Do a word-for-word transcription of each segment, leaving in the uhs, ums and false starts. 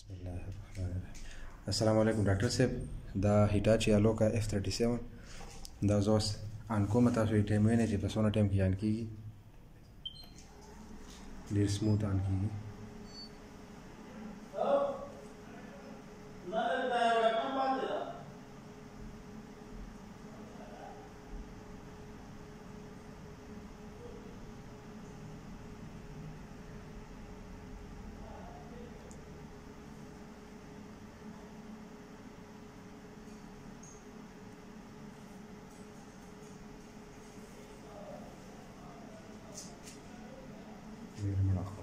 بسم الله الرحمن الرحیم. السلام علیکم ډاکټر صاحب. دا هیټاچي الوکا اف تھرټي سیون دا زه اوس آن کوم. تاسو یې ټایم وینئ چې په څونه ټایم کې آن کېږي، ډېر سموت آن کېږي. ډېر مړه خوا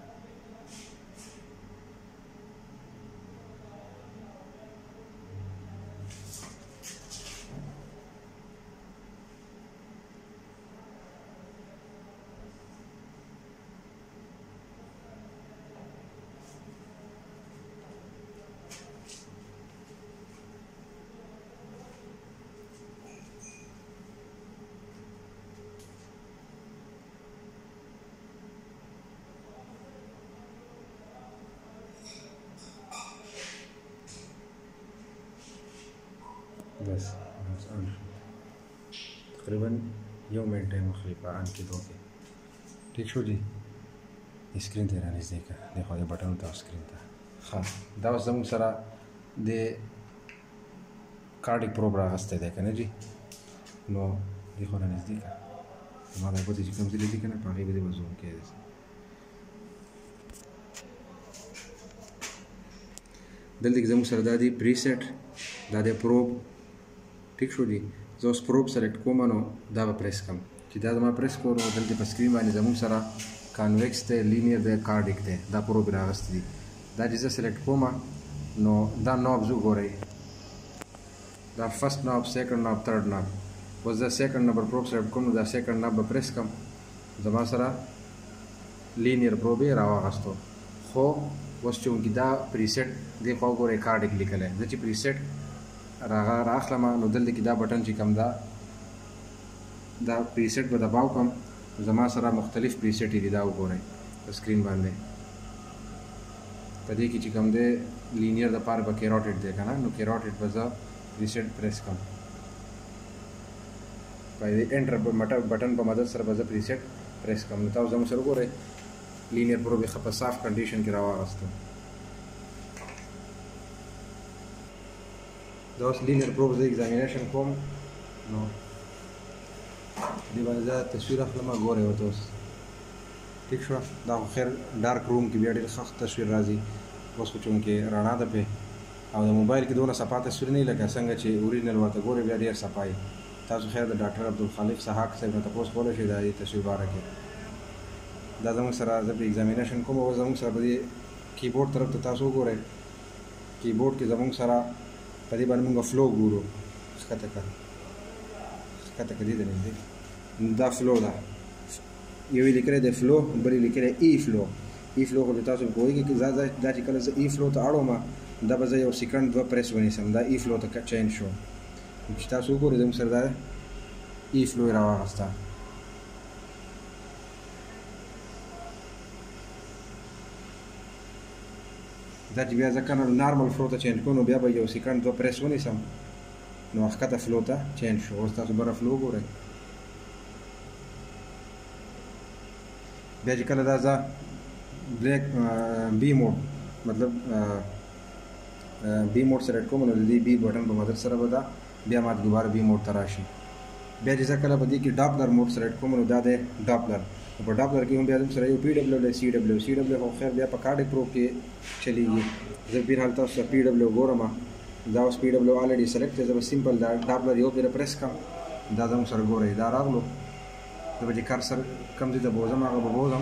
بس آن شو. تقریبا یو منټ ټایم اخلي په آن کېدو کې. ټیک شو جي. سکرین ته یې رانږدې کړه، دې خوا دې بټن ته سکرین ته. ښه، دا اوس زموږ سره د کارډیک پروب راغستی دی که نه جي. نو دې خوا رانږدې کړه، زما دا ګوتې چې کوم ځای دي که نه په هغې به دې به زوم کړی دی. دلته کې زموږ سره دا دی پریسیټ، دا دی پروب. ټیک شو جي. زه اوس پروب سلیکټ کوم نو دا به پریس کړم. چې دا زما پریس کړو نو دلته په سکرین باندې زموږ سره کانویکس دی، لینیر دی، کارډیک دی، دا پروب راغستی دي. دا چې زه سلیکټ کوم نو دا نابز وګورئ، دا فرست ناب، سیکنډ ناب، تھرډ ناب. اوس زه سیکنډ نمبر پروب سلیکټ کوم نو دا سیکنډ ناب به پریس کړم، زما سره لینیر پروب یې راواغستو. خو اوس چونکې دا پریسیټ دې خوا وګورئ کارډیک لیکلی، زه چې پریسیټ راغه راخلم نو دلته کې دا بټن چې کوم دا دا پریسیټ به دباو کړم، زما سره مختلف پریسیټ دي. دا وګورئ په سکرین باندې، په دې کې چې کوم دی لینیر دپاره به کیروټیډ دی که نه، نو کیروټیډ به زه پریسیټ پریس کړم. په دې انټر بټن په مدد سره به زه پریسیټ پریس کړم. نو تاسو زموږ سره وګورئ لینیر پروب یې ښه په صاف کنډیشن کې راواغسته. دا اوس لینیر پروب زه ایگزامینیشن کوم نو دې باندې زه تصویر اخلم، ګورئ ورته اوس. ټیک شوه. دا خو خیر ډارک روم کې بیا ډېر ښه تصویر راځي. اوس خو چونکې رڼا ده پې او د موبایل کې دونه صفا تصویر نه وي لکه څنګه چې اوریجنل ورته ګورئ بیا ډېر صفا وي. تاسو خیر د ډاکټر عبدالخالق سحاق صاحب نه تپوس کولی شئ د دې تصویر باره کې. دا زموږ سره زه په ایگزامینیشن کوم. اوس زموږ سره په دې کیبورډ طرف ته تاسو وګورئ، کیبورډ کې زموږ سره په دې باندې موږ فلو ګورو. ښکته کړه ښکته کړه دې ته نږدې دا فلو ده. یو یې لیکلی دی فلو، بل یې لیکلی ای فلو. ای فلو خو تاسو پوهېږئ چې دا چې کله زه ای فلو ته اړوم دا به زه یو سیکنډ دوه پریس ونیسم، دا ای فلو ته چینج شو. چې تاسو وګورئ زموږ سره دا ای فلو یې راواغسته. دا چې بیا زه کنه نارمل فلو ته چینج کوم نو بیا به یو سیکنډ دوه پریس ونیسم نو ښکته فلو ته چینج شو. اوس تاسو بره فلو وګورئ. بیا چې کله دا زه بلیک بی موډ مطلب بی موډ سلیکټ کوم نو د دې بی بټن په مدد سره به دا بیا ما دوباره بی موډ ته راشي. بیا چې زه کله په دې کې ډاپلر موډ سلیکټ کوم نو دا دی ډاپلر. په ډاپلر کې هم بیا زموږ سره یو پی ډبلیو دی، سی ډبلیو. سی ډبلیو خو خیر بیا په کارډیک پروب کې چلیږي. زه بهرحال تاسو ته پی ډبلیو ګورم. دا اوس پی ډبلیو الریډي سلیکټ دی. زه به سمپل دا ډاپلر یو پېره پریس کړم، دا زموږ سره ګورئ دا راغلو. زه به چې کرسر کوم ځای ته بوځم هغه به بوځم.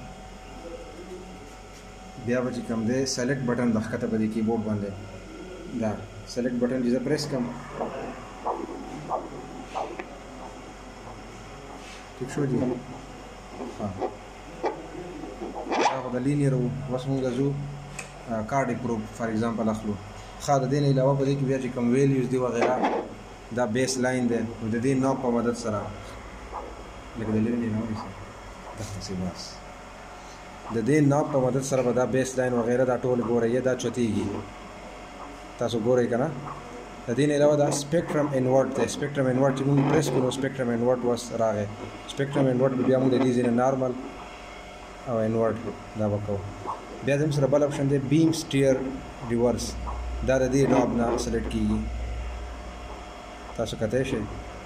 بیا به چې کوم دی سلیکټ بټن د ښکته په دې کیبورډ باندې دا سلیکټ بټن چې زه پریس کړم ټیک شو جي. ها دا خو د لینیر و. اوس مونږ ځو کارډیک پروب فار ایگزامپل اخلو. ښه د دې نه علاوه په دې کې بیا چې کوم ویلیوز دي وغیره دا بیس لاین دی نو د دې نوب په مدد سره لکه د لرې نه ونیسم دغسې بس د دې ناب په مدد سره به دا بیس لاین وغیره دا ټول ګورئ دا چتیږي تاسو ګورئ که نه د دې نه علاوه دا سپیکټرم انورټ دی سپیکټرم انورټ چې موږ پریس کړو سپیکټرم انورټ وس راغی سپیکټرم انورټ به بیا موږ د دې ځینې نارمل او انورټ دا به کوو بیا زموږ سره بل اپشن دی بیم سټیر ریورس دا د دې ناب نه سلیکټ کېږي تاسو کتی شئ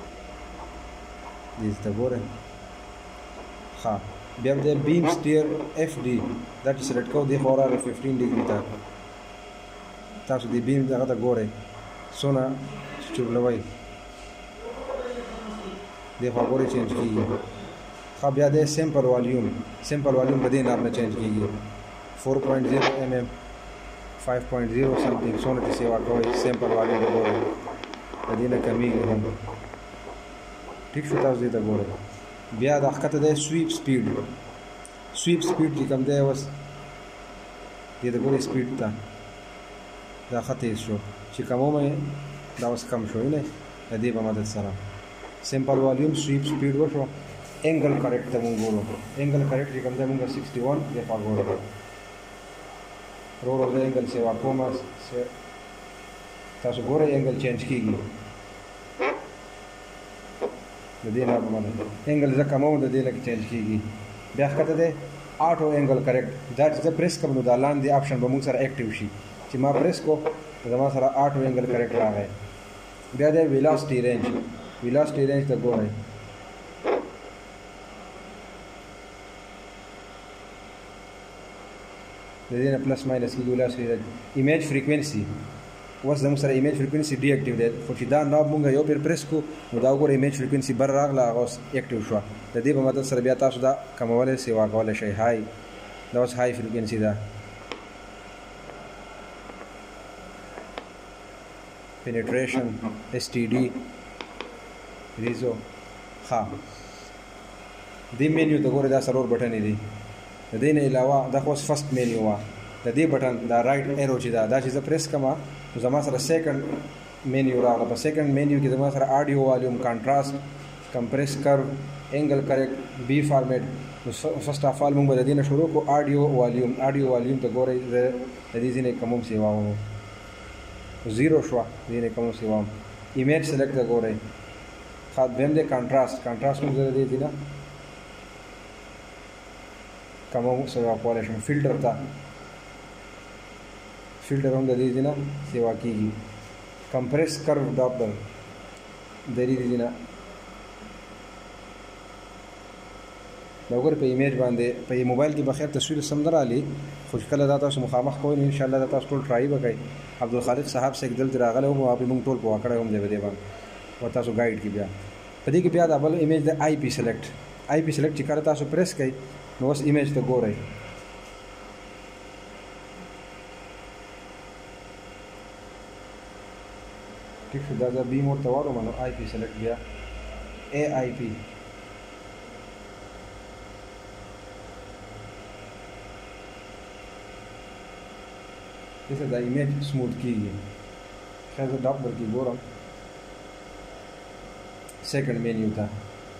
دې ته ګورئ ښه بیا به دی بیم سټیر اف ډي دا چې سلیکټ کوو دې خوا راغی ففټین ډګري ته تاسو دې بیم دغه ته ګورئ څونه چورلوئ دې خوا ګورئ چینج کېږي ښه بیا دی سیمپل والیوم سیمپل والیوم په دې ناب نه چینج کېږي فور پوینټ زیرو ایم ایم فایو پوینټ زیرو سمثینګ څونه چې سیوا کوئ سیمپل والیوم ته ګورئ د دې نه کمیږي هم ټیک شو تاسو دې ته ګورئ بیا دا ښکته دی سویپ سپیډ سویپ سپیډ چې کوم دی اوس دې ته ګورئ سپیډ ته دا ښه تیز شو چې کمومئ دا اوس کم شو نه د دې په مدد سره سیمپل والیوم سویپ سپیډ وشو انګل کریکټ ته مونږ ګورو انګل کریکټ چې کوم دی مونږ سکسټي ون دې خوا ګورو رو رو زه انګل سیوا کومه تاسو ګورئ انګل چینج کېږي د دې نه په مدد انګل زه کموم د دې لکه چینج کېږي بیا ښکته دی آټو انګل کریکټ دا چې زه پریس کوم نو دا لاندې آپشن به مونږ سره اکټیو شي چې ما پریس کو زما سره آټو انګل کریکټ راغی بیا دی ویلاسټي رینج ویلاسټي رینج ته ګورئ د دې نه پلس ماینس کېږي ویلاسټي رینج ایمیج فریکوینسي اوس زموږ سره ایمیج فریکوینسي ډي اکټیو دی خو چې دا ناب مونږ یو پیر پریس کړو نو دا وګوره ایمیج فریکوینسي بر راغله هغه اوس اکټیو شوه د دې په مدد سره بیا تاسو دا کمولی سیوا کولی شئ های دا اوس های فریکوینسي ده penetration S T D ریزو ها دې مینیو ته ګوره دا سرور بټنې دي د دې نه علاوه دا خو فرست مینیو وه د دې بټن دا رایټ ایرو چې دا دا چې زه پریس کړم نو زما سره سیکنډ مینیو راغله په سیکنډ مینیو کې زما سره آډیو والیوم کانټراسټ کمپریس کرو انګل کریکټ بی فارمیټ نو فرسټ اف آل موږ به د دې نه شروع کړو آډیو والیوم آډیو والیوم ته ګورئ زه د دې ځینې کموم سیوا وم زیرو شوه دې کوم سیوام ایمیج سلیکټ ته ګورئ ښه دویم دی کانټراسټ کانټراسټ موږ زه دې دي نه کوم سیوا کولی شم فلټر ته فلټر هم د دې دي نه سیوا کېږي کمپریس کرو ډاپلر د دې دي نه دا وګورئ په ایمیج باندې په موبایل کې بخیر تصویر سم نه رالي خو چې کله دا تاسو مخامخ کوئ نو انشاءالله دا تاسو ټول ټرای به کوئ عبدالخالق صاحب صاحب دلته راغلی وم او موږ ټول پوه کړی هم دی په دې باندې و تاسو ګایډ کې بیا په دې کې بیا دا بل ایمیج د آی پی سلیکټ آی پی سلیکټ چې کله تاسو پریس کوئ نو اوس ایمیج ته ګورئ ټیک شو دا زه بي موډ ته واړوم نو آی پی سلیکټ بیا اے آی پی دسه دا ایمیج سموث کېږي ښه زه ډاپلر کې ګورم سیکنډ مینیو ته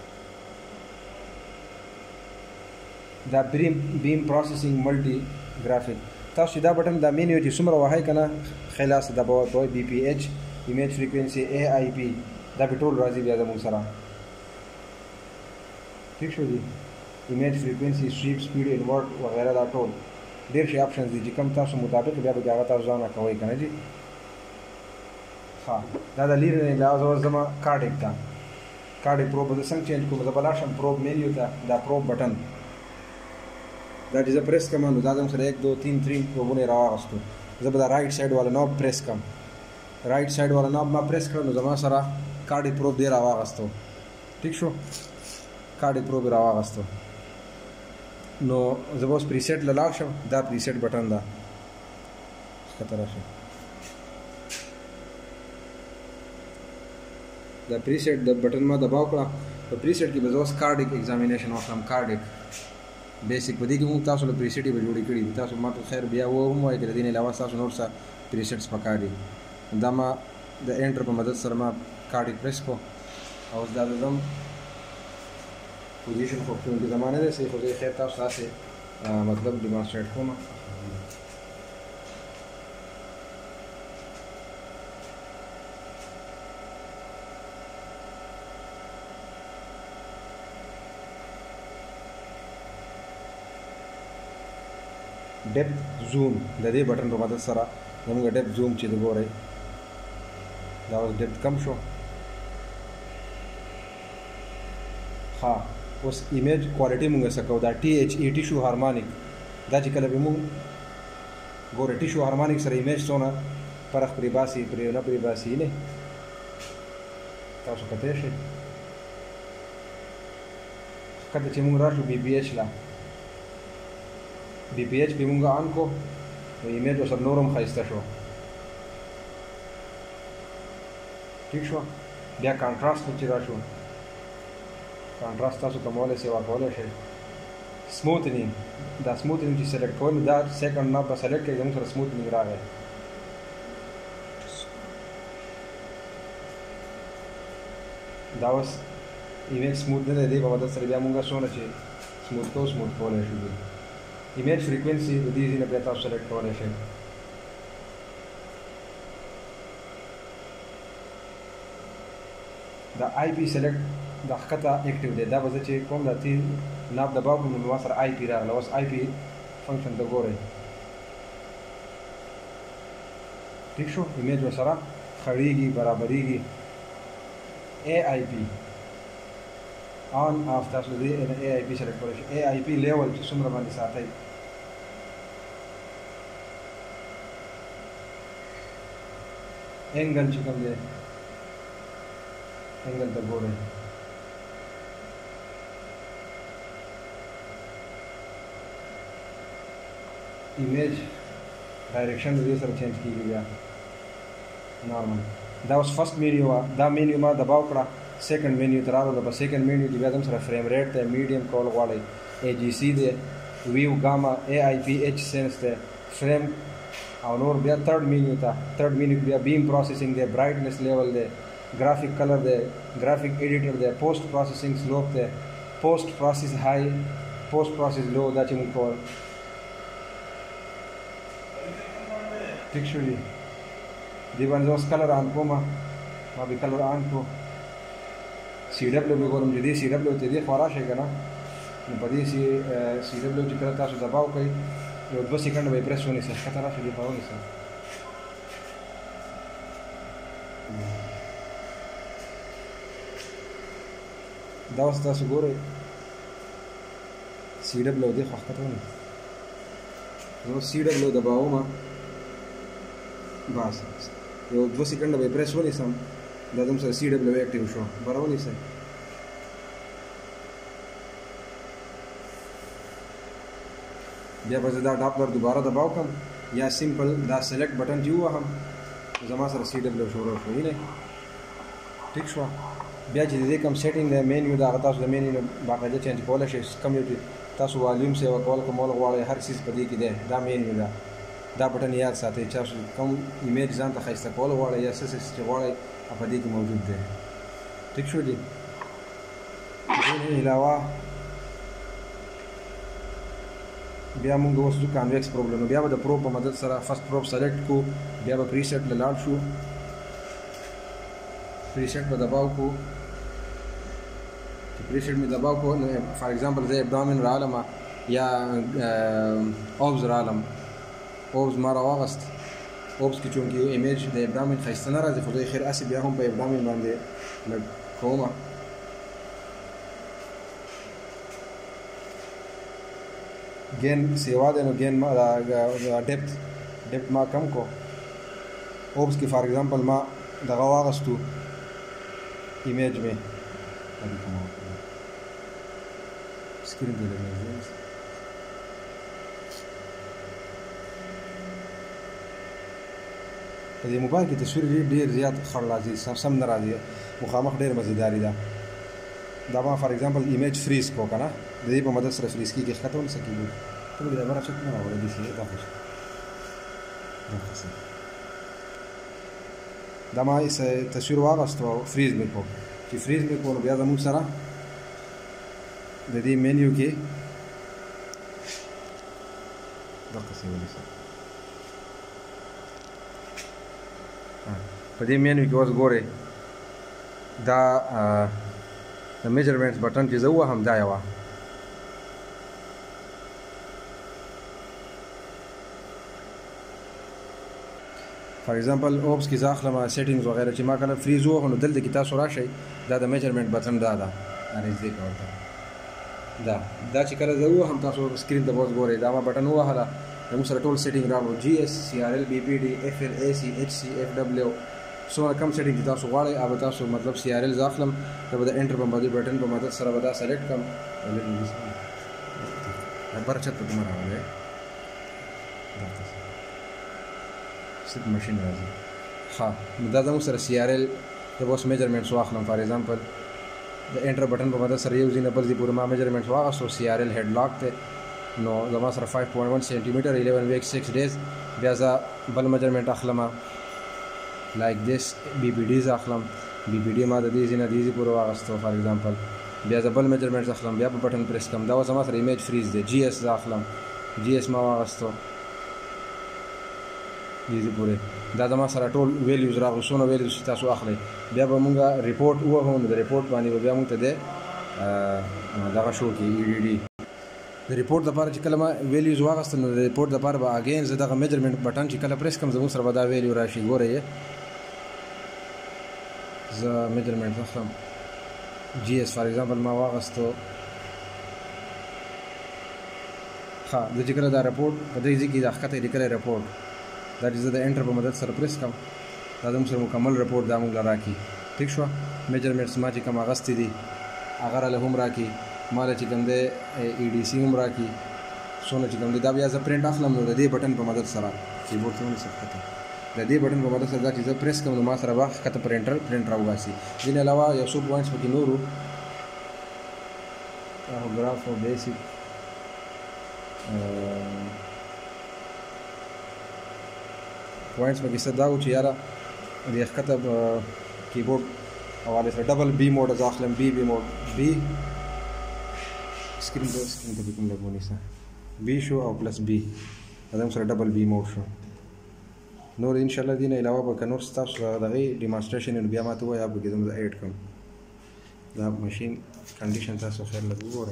دا بریم بیم پروسیسینګ ملټي ګرافیک تاسو دا بټن دا مینیو چې څومره وهئ که نه خلاص دا به ورته وایي بي پی ایچ ایمیج فریکوینسي اے آی پی دا به ټول راځي بیا زموږ سره ٹھیک شو دي ایمیج فریکوینسي سویپ سپیډ انورټ وغیره دا ټول ډېر شي آپشنز دي چې کوم تاسو مطابق بیا به هغه تاسو ځان کوئ که نه جي ښه دا د لرې نه علاوه زه اوس ځمه کارډیک ته کارډیک پروب به زه څنګه چینج کړم زه به لاړ شم پروب مینیو ته دا پروب بټن دا چې زه پریس کړم نو دا زموږ سره یک دو تین تین پروبونه یې راواغستو زه به دا رایټ سایډ والا ناب پریس کړم رایټ سایډ والا ناب ما پریس کړم نو زما سره کارډیک پروب دی راواغستو ٹھیک شو کارډیک پروب یې راواغستو نو زه به اوس پریسیټ له لاړ شم دا پریسیټ بټن ده ښکته راشئ دا پریسیټ د بټن ما دباو کړه په پریسیټ کې به زه اوس کارډیک ایگزامینیشن وکړم کارډیک بیسک په دې کې موږ تاسو له پریسیټ به جوړې کړي دي تاسو ما ته خیر بیا وهم وایي که د دې نه علاوه ستاسو نور څه پریسیټس پکار دي دا ما د انټر په مدد سره ما کارډیک پریس کړو او اوس دا د ځم پوزیشن خو کې زما نه دی صحیح خو زه خیر تاسو داسې مطلب ډیمانسټریټ کوم. ډیپت زوم د دې بټن په مدد سره زموږ ډیپت زوم چې د ګورئ دا اوس ډیپت کم شو. ها اوس ایمیج کوالټي مونږ څه کوو دا ټي ایچ ای ټیشو هارمونیک دا چې کله به مونږ ګورئ ټیشو هارمونیک سره ایمیج څونه فرق پرې باسي پرې نه پرې باسي نه تاسو کته شئ. کله چې مونږ راشو بي پي ایچ لا بی پی ایچ به مونږ آن کو نو ایمیج ورسره نور هم ښایسته شو. ټیک شو. بیا کانټراسټ چې راشو کانټراسټ تاسو کومولی سئ ورکولی شئ. سموتنینګ دا سموتنینګ چې سلیکټ کول دا سیکنډ نه به سلیکټ کړئ زموږ سره سموتنینګ راغی. دا اوس ایمیج سموت نه دی د دې په مدد سره بیا مونږ څونه چې سموت کوو سموت کولی شو. ایمیج فریکوینسي د دې ځینې بیا تاسو سلیکټ کولی شئ. دا آی پی سلیکټ دا ښکته اکټیو دی دا به زه چې کوم دا تیر ناب دباو کړم نو ما سره آی پی راغله. اوس آی پی فنکشن ته ګورئ ټیک شو. ایمیج ورسره خړېږي برابرېږي. ای آی پی آن آف تاسو دې ای آی پی سلیکټ کولی شئ. ای آی پی لیول چې څومره باندې ساتئ انګل چې کوم دی انګل ته ګورئ. ایمیج ډایرکشن د دې سره چینج کېږي بیا نارمل. دا اوس فرست مینیو وه دا مینیو ما دباو کړه سیکنډ مینیو ته راغلو. په سیکنډ مینیو کې بیا هم سره فریم ریټ دی میډیم کول غواړئ ای جی سی دی ویو ګاما ای آی پی ایچ سینس دی فریم او نور. بیا تھرډ مینیو ته تھرډ مینیو کې بیا بیم پروسیسنګ دی برایټنس لیول دی graphic color the graphic editor the post processing slope the post process high post process low دا چې موږ کول ټیک شو دي. دې باندې اوس کلر آن کوم ما به کلر آن کو سی ډبلیو به ګورم چې دې سی ډبلیو ته دې خوا راشئ که نه نو په دې سی سی ډبلیو چې کله تاسو دباو کوئ یو دوه سیکنډ به یې پرس ونیسئ ښکته راشئ دې خوا ونیسئ. دا اوس تاسو ګورئ سی ډبلیو دې خوا ښکته ونیسئ. زه اوس سی ډبلیو دباومه بس یو دوه سیکنډه به یې پرس ونیسم دا زموږ سره سی ډبلیو اکټیو شو. بره ونیسئ. بیا به زه دا ډاپلر دوباره دباو کړم یا سمپل دا سلیکټ بټن چې ووهم زما سره سی ډبلیو شروع شو. وینئ ټیک شوه. بیا چې د دې کوم سیټینګ دی مینیو د هغه تاسو د مینیو باقاعده چینج کولی شئ. کوم یو چې تاسو والیوم سیوا کول کومول غواړئ هر څیز په دې کې دی. دا مینیو ده دا بټن یاد ساتئ. تاسو کوم ایمیج ځان ته ښایسته کول غواړئ یا څه څه چې غواړئ په دې کې موجود دی. ټیک شو دي. دې نه علاوه بیا موږ اوس د کانویکس پروب نو بیا به د پروب په مدد سره فرست پروب سلیکټ کو بیا به پریسیټ له لاړ شو. پریسیټ به دباو کو چې پریسیټ مې دباو کو نو فار ایگزامپل زه ابډامن رالم یا اوبز رالم اوبز ما راواغست اوبز کې چونکې ایمیج د ابډامن ښایسته نه راځي خدای خیر هسې بیا هم په ابډامن باندې لږ کومه گین سیوا دی نو گین ما ډیپت ډیپت ما کم کو. اوبس کې فار ایگزامپل ما دغه واغستو ایمیج میں اسکرین ته لګوي په دې موبایل کې تصویر ډېر زیات خړ راځي سم نه راځي مخامخ ډېر مزیداري ده. دا ما فار ایگزامپل ایمیج فریز کو کنه د دې په مدد سره فریز کیږي ښکته ونیسه کیږي ټول دا برابر څه نه راوړي دي چې دا خوش دا څه دا ما یې تصویر واغستو فریز مې کو چې فریز مې کو نو بیا زموږ سره د دې مینیو کې دقیقه ونیسه په دې مینیو کې اوس ګورئ دا د میجرمنټس بټن چې زه ووهم دا یوه فار ایگزامپل اوپس کې زه اخلم سیټینګز وغیره چې ما کله فریز ووهو نو دلته کې تاسو راشئ دا د میجرمنټ بټن دا ده نږدې کړه ورته دا دا چې کله زه ووهم تاسو سکرین ته به اوس ګورئ دا ما بټن ووهله زموږ سره ټول سیټینګ راغلو جي ایس سی آر ایل بی پی ډي اف ایل اے سی ایچ سی اف ډبلیو څومره کم سیټینګ چې تاسو غواړئ هغه به تاسو مطلب سی آر ایل زه اخلم دا به د انټر په باندې بټن په مدد سره به دا سلیکټ کړم بر چت په کومه راغلی صرف ماشین راځي ښه نو دا زموږ سره سی آر ایل زه به اوس میجرمنټس واخلم فار ایگزامپل د انټر بټن په مدد سره یو ځای نه بل ځای پورې ما میجرمنټس واخیستو سی آر ایل هیډ لاک دی نو زما سره فایو پوینټ ون سینټي میټر الیون ویک سکس ډیز بیا زه بل میجرمنټ اخلم لایک دیس بی پی ډي زه اخلم بی پی ډي ما د دې ځای نه دې ځای پورې واخیستو فار ایگزامپل بیا زه بل میجرمنټس اخلم بیا په بټن پریس کوم دا اوس زما سره ایمیج فریز دی جی ایس زه اخلم جی ایس ما واخیستو دې ځای پورې دا زما سره ټول ویلیوز راغلو څونه ویلیوز چې تاسو اخلئ بیا به مونږ ریپورټ ووهو نو د ریپورټ باندې به بیا مونږ ته دی دغه شو کې ای ډي ډي د ریپورټ دپاره چې کله ما ویلیوز واخیستل نو د ریپورټ دپاره به اګین زه دغه میجرمنټ بټن چې کله پریس کړم زموږ سره به دا ویلیو راشي ګورئ زه میجرمنټ اخلم جی ایس فار ایگزامپل ما واخیستو ښه زه چې کله دا ریپورټ په دې ځای کې دا ښکته یې لیکلی ریپورټ دا چې زه د انټر په مدد سره پریس کړم دا زموږ سره مکمل ریپورټ دا موږ له راکړي ټیک شوه میجرمنټس ما چې کوم اخیستي دي هغه راله هم راکړي ما له چې کوم دی ای ډي سی هم راکړي څونه چې کوم دی دا بیا زه پرنټ اخلم نو د دې بټن په مدد سره کیبورډ ته ونیسه ښکته د دې بټن په مدد سره دا چې زه پریس کړم نو ما سره به ښکته پرنټر پرنټ راوباسي ځینې علاوه یو څو پوینټس پکې نور وو ټاکوګراف او بیسیک پوینټس پکې څه دا وو چې یاره د ښکته کیبورډ حوالې سره ډبل بی موډ زه اخلم بی بی موډ بی سکرین ته سکرین ته کوم لګ ونیسه بی شو او پلس بی دا هم سره ډبل بی موډ شو نور ان شاء الله دې نه علاوه به که نور ستاسو دغې ډیمانسټریشن وي نو بیا ماته ووایه پکې زه ایډ کړم دا ماشین کنډیشن تاسو خیر لږ وګورئ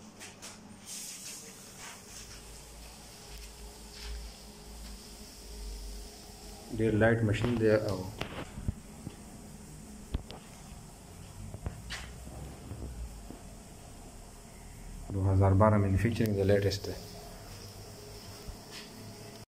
ډېر لایټ ماشین دی او دو هزار بارہ مینوفیکچرنگ د لیټسټ دی